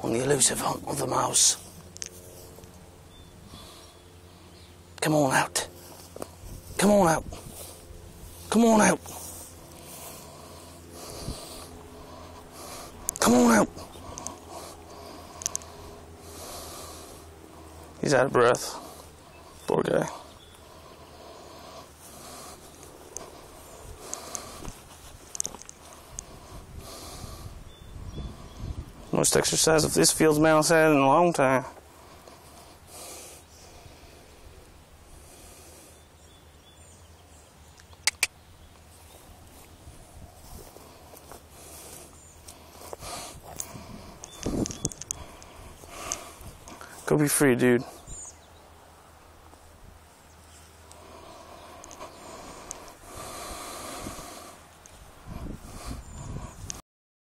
on the elusive hunt of the mouse. Come on out. Come on out. Come on out. Come on out. He's out of breath. Poor guy. Most exercise of this field's mouse had in a long time. Go be free, dude.